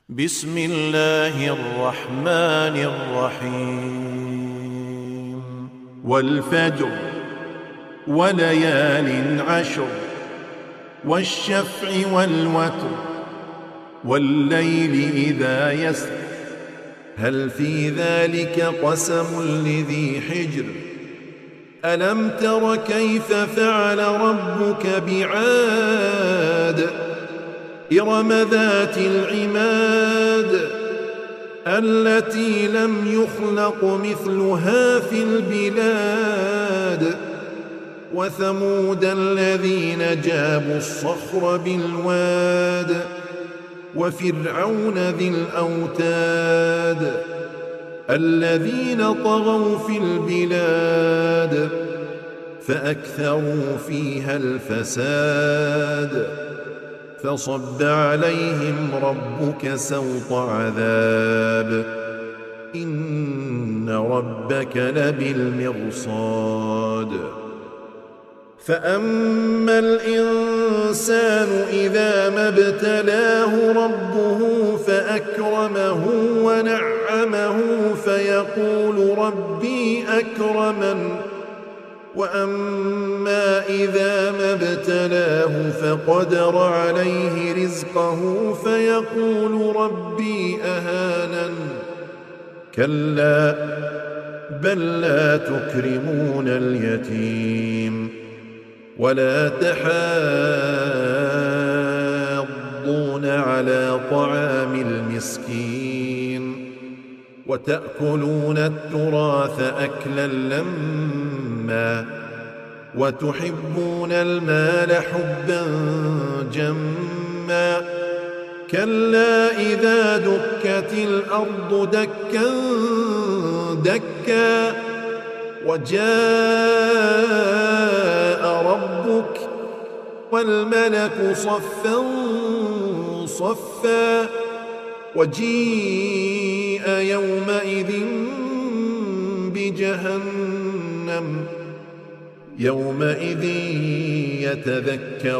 بسم الله الرحمن الرحيم والفجر وليال عشر والشفع والوتر والليل إذا يسر هل في ذلك قسم لذي حجر ألم تر كيف فعل ربك بعاد إرم ذات العماد التي لم يخلق مثلها في البلاد وثمود الذين جابوا الصخر بالواد وفرعون ذي الأوتاد الذين طغوا في البلاد فأكثروا فيها الفساد فصب عليهم ربك سوط عذاب إن ربك لبالمرصاد فأما الإنسان إذا ما ابتلاه ربه فأكرمه ونعمه فيقول ربي أكرمن وأما إذا ما ابتلاه فقدر عليه رزقه فيقول ربي أهانن كلا بل لا تكرمون اليتيم ولا تحاضون على طعام المسكين وتأكلون التراث أكلا لما وتحبون المال حبا جما كلا إذا دكت الأرض دكا دكا وجاء ربك والملك صفا صفا وجيء يومئذ بجهنم يومئذ يتذكر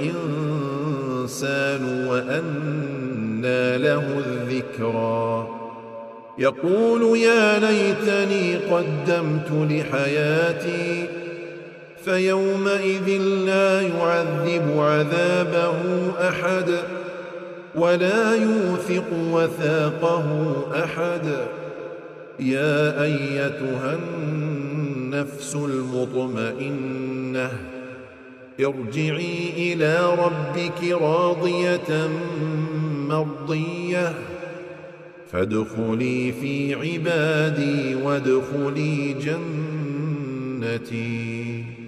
الإنسان وأنى له الذكرى يقول يا ليتني قدمت لحياتي فيومئذ لا يعذب عذابه أحد ولا يوثق وثاقه أحد يا أيتها النفس المطمئنة ارجعي إلى ربك راضية مرضية فادخلي في عبادي وادخلي جنتي.